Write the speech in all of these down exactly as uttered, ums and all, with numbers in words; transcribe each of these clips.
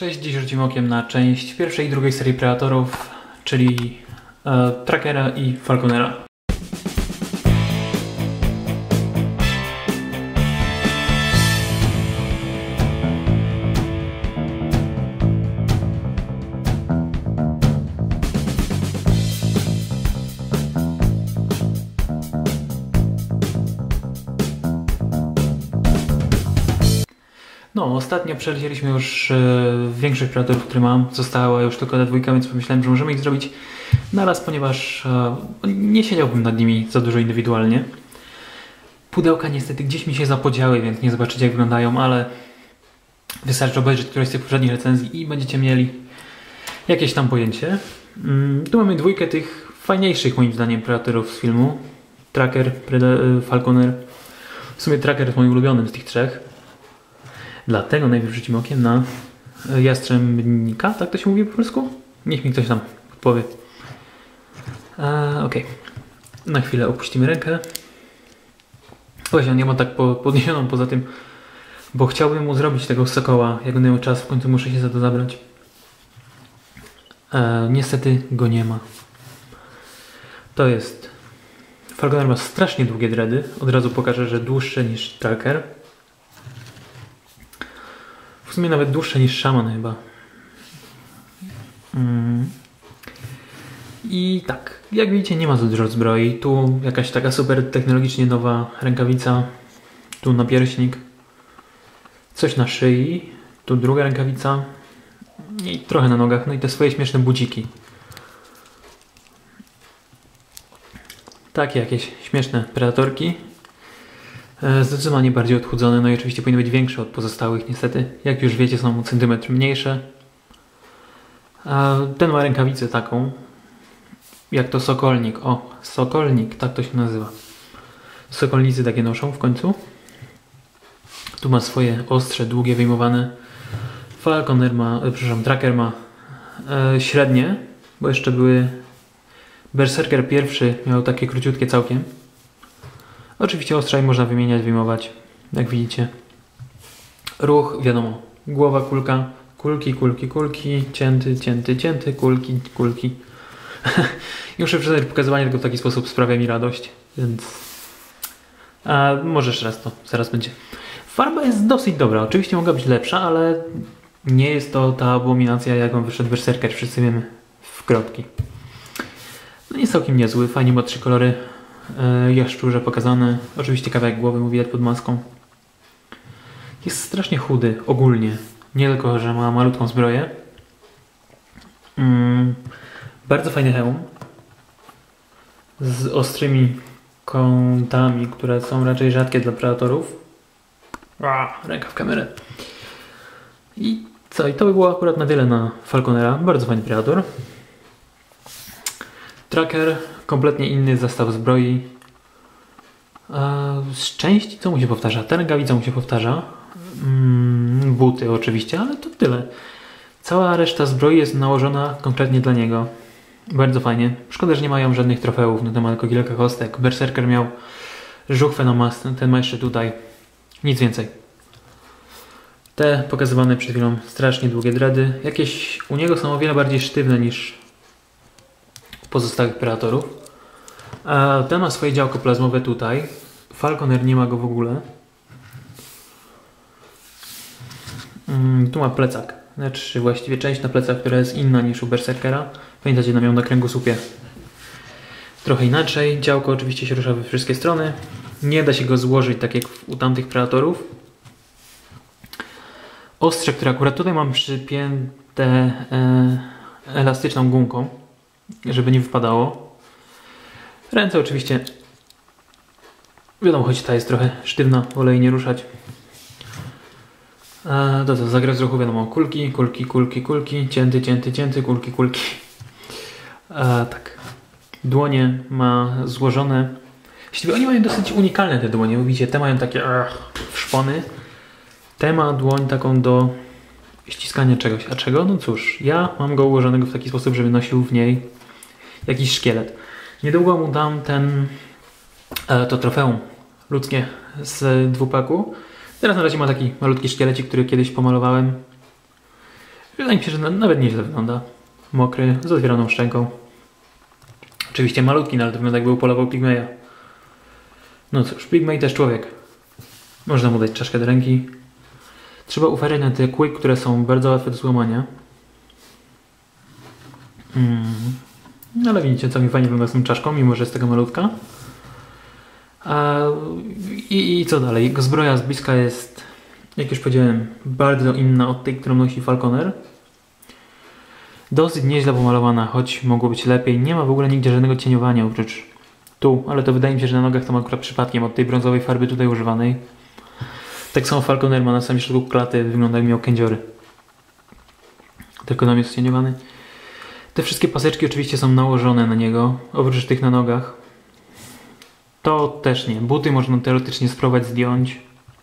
Cześć, dziś rzucimy okiem na część pierwszej i drugiej serii Predatorów, czyli e, Trackera i Falconera. No, ostatnio przelecieliśmy już e, większość Predatorów, które mam. Została już tylko ta dwójka, więc pomyślałem, że możemy ich zrobić naraz, ponieważ e, nie siedziałbym nad nimi za dużo indywidualnie. Pudełka niestety gdzieś mi się zapodziały, więc nie zobaczycie, jak wyglądają, ale wystarczy obejrzeć któreś z tych poprzednich recenzji i będziecie mieli jakieś tam pojęcie. Mm, tu mamy dwójkę tych fajniejszych, moim zdaniem, Predatorów z filmu. Tracker, Preda Falconer. W sumie Tracker jest moim ulubionym z tych trzech. Dlatego najpierw rzucimy okiem na Jastrzębnika, tak to się mówi po polsku? Niech mi ktoś tam powie. Ok. Na chwilę opuścimy rękę. Właśnie, nie ma tak po, podniesioną poza tym, bo chciałbym mu zrobić tego sokoła. Jak będę miał czas, w końcu muszę się za to zabrać. E, niestety go nie ma. To jest... Falconer ma strasznie długie dready. Od razu pokażę, że dłuższe niż Tracker. W sumie nawet dłuższe niż Szaman chyba. Mm. I tak, jak widzicie, nie ma za dużo zbroi. Tu jakaś taka super technologicznie nowa rękawica. Tu napierśnik. Coś na szyi. Tu druga rękawica. I trochę na nogach. No i te swoje śmieszne buciki. Takie jakieś śmieszne predatorki. Zdecydowanie bardziej odchudzone, no i oczywiście powinny być większe od pozostałych, niestety. Jak już wiecie, są o centymetr mniejsze. Ten ma rękawicę taką, jak to sokolnik. O, sokolnik, tak to się nazywa. Sokolnicy takie noszą w końcu. Tu ma swoje ostrze, długie, wyjmowane. Falconer ma, przepraszam, Tracker ma e, średnie, bo jeszcze były... Berserker pierwszy miał takie króciutkie całkiem. Oczywiście ostrza można wymieniać, wyjmować, jak widzicie. Ruch, wiadomo, głowa, kulka, kulki, kulki, kulki, cięty, cięty, cięty, kulki, kulki. I muszę przyznać, że pokazywanie tego w taki sposób sprawia mi radość, więc... A może jeszcze raz to, zaraz będzie. Farba jest dosyć dobra, oczywiście mogła być lepsza, ale nie jest to ta abominacja, jaką wyszedł Berserker, wszyscy wiemy, w kropki. No jest całkiem niezły, fajnie ma trzy kolory. Jaszczurze pokazane. Oczywiście kawałek głowy mu widać pod maską. Jest strasznie chudy ogólnie. Nie tylko, że ma malutką zbroję. Mm, bardzo fajny hełm. Z ostrymi kątami, które są raczej rzadkie dla predatorów. A, ręka w kamerę. I co? I to by było akurat na tyle na Falconera. Bardzo fajny predator. Tracker, kompletnie inny zestaw zbroi. Z części co mu się powtarza? Ta rękawica mu się powtarza. Mm, buty oczywiście, ale to tyle. Cała reszta zbroi jest nałożona konkretnie dla niego. Bardzo fajnie. Szkoda, że nie mają żadnych trofeów, no to ma tylko kilka kostek. Berserker miał żuchwę na mas, ten ma jeszcze tutaj. Nic więcej. Te pokazywane przed chwilą strasznie długie dready. Jakieś u niego są o wiele bardziej sztywne niż pozostałych predatorów. Ten ma swoje działko plazmowe tutaj. Falconer nie ma go w ogóle. Tu ma plecak. Znaczy właściwie część na plecach, która jest inna niż u Berserkera. Pamiętacie, nam ją na kręgosłupie. Trochę inaczej. Działko oczywiście się rusza we wszystkie strony. Nie da się go złożyć tak jak u tamtych predatorów. Ostrze, które akurat tutaj mam przypięte e, elastyczną gumką, żeby nie wypadało. Ręce oczywiście, wiadomo, choć ta jest trochę sztywna, wolę jej nie ruszać. A, to co, zakres ruchu, wiadomo, kulki, kulki, kulki, kulki, cięty, cięty, cięty, kulki, kulki. A, tak. Dłonie ma złożone. Właściwie oni mają dosyć unikalne te dłonie, bo widzicie, te mają takie ach, szpony. Te ma dłoń taką do ściskania czegoś. A czego? No cóż, ja mam go ułożonego w taki sposób, żeby nosił w niej jakiś szkielet. Niedługo mu dam ten, e, to trofeum ludzkie z dwupaku. Teraz na razie ma taki malutki szkielecik, który kiedyś pomalowałem. Wydaje mi się, że nawet nieźle wygląda. Mokry, z otwieraną szczęką. Oczywiście malutki, no ale to wygląda jakby upolował Pigmeya. No cóż, Pigmey też człowiek. Można mu dać czaszkę do ręki. Trzeba uważać na te kły, które są bardzo łatwe do złamania. Mm. No ale widzicie, co mi fajnie wygląda z tą czaszką, mimo że jest taka malutka. A, i, I co dalej? Jego zbroja z bliska jest, jak już powiedziałem, bardzo inna od tej, którą nosi Falconer. Dosyć nieźle pomalowana, choć mogło być lepiej. Nie ma w ogóle nigdzie żadnego cieniowania oprócz tu, ale to wydaje mi się, że na nogach to ma akurat przypadkiem od tej brązowej farby tutaj używanej. Tak samo Falconer ma na samym środku klaty, wygląda jak miał kędziory. Tylko tam jest cieniowany. Te wszystkie paseczki oczywiście są nałożone na niego, oprócz tych na nogach. To też nie. Buty można teoretycznie spróbować zdjąć.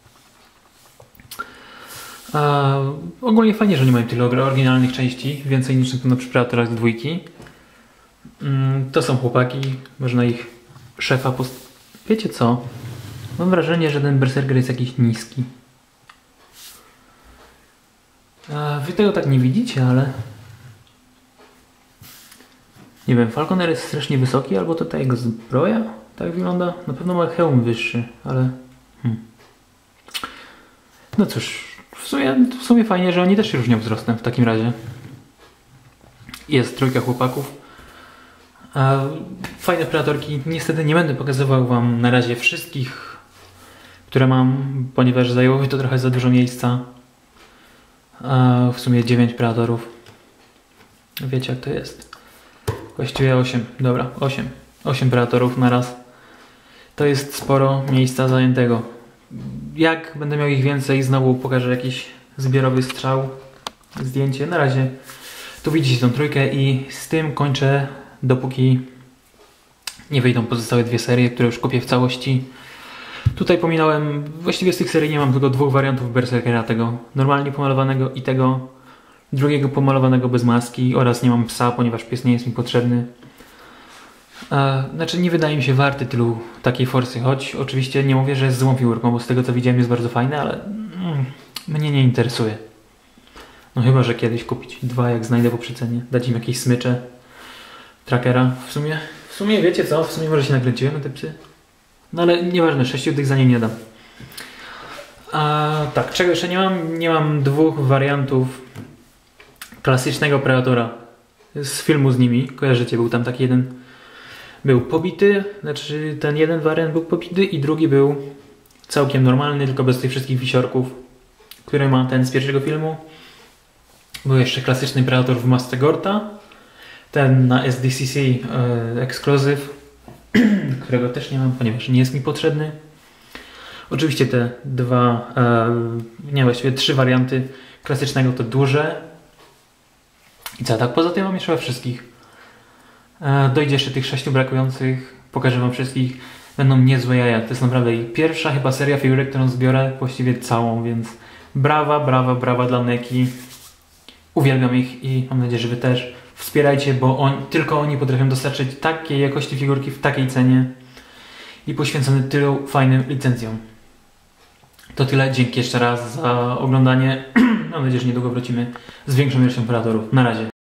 A, ogólnie fajnie, że nie mają tyle oryginalnych części, więcej niż na pewno przy Predatorach z dwójki. Mm, to są chłopaki, można ich szefa post... Wiecie co? Mam wrażenie, że ten berserker jest jakiś niski. A, wy tego tak nie widzicie, ale... Nie wiem, Falconer jest strasznie wysoki, albo to ta jego zbroja tak wygląda. Na pewno ma hełm wyższy, ale... Hmm. No cóż, w sumie, w sumie fajnie, że oni też się różnią wzrostem w takim razie. Jest trójka chłopaków. A fajne Predatorki. Niestety nie będę pokazywał wam na razie wszystkich, które mam, ponieważ zajęłoby to trochę za dużo miejsca. A w sumie dziewięć Predatorów. Wiecie jak to jest. Właściwie osiem. Dobra, osiem. osiem Predatorów na raz. To jest sporo miejsca zajętego. Jak będę miał ich więcej, znowu pokażę jakiś zbiorowy strzał, zdjęcie. Na razie tu widzicie tą trójkę i z tym kończę, dopóki nie wyjdą pozostałe dwie serie, które już kupię w całości. Tutaj pominąłem, właściwie z tych serii nie mam tylko dwóch wariantów Berserkera, tego normalnie pomalowanego i tego drugiego pomalowanego bez maski, oraz nie mam psa, ponieważ pies nie jest mi potrzebny. E, znaczy nie wydaje mi się warty tylu takiej forsy, choć oczywiście nie mówię, że jest złą figurką, bo z tego co widziałem jest bardzo fajne, ale mm, mnie nie interesuje. No chyba, że kiedyś kupić dwa, jak znajdę po przecenie, dać im jakieś smycze, trackera. W sumie, w sumie wiecie co, w sumie może się nakręciłem na te psy. No ale nieważne, sześciu tych za nim nie dam. A tak, czego jeszcze nie mam? Nie mam dwóch wariantów klasycznego Predatora z filmu z nimi. Kojarzycie, był tam taki jeden, był pobity, znaczy ten jeden wariant był pobity i drugi był całkiem normalny, tylko bez tych wszystkich wisiorków, który ma ten z pierwszego filmu. Był jeszcze klasyczny Predator w masce Gorta, ten na S D C C e, Exclusive, którego też nie mam, ponieważ nie jest mi potrzebny. Oczywiście te dwa, e, nie właściwie trzy warianty klasycznego to duże. I co, tak poza tym mam jeszcze wszystkich. E, dojdzie jeszcze tych sześciu brakujących, pokażę wam wszystkich. Będą niezłe jaja, to jest naprawdę pierwsza chyba seria figurek, którą zbiorę, właściwie całą, więc brawa, brawa, brawa dla Neki. Uwielbiam ich i mam nadzieję, że wy też. Wspierajcie, bo on, tylko oni potrafią dostarczyć takiej jakości figurki w takiej cenie i poświęcone tylu fajnym licencjom. To tyle, dzięki jeszcze raz za oglądanie. Mam nadzieję, że niedługo wrócimy z większą ilością Predatorów. Na razie.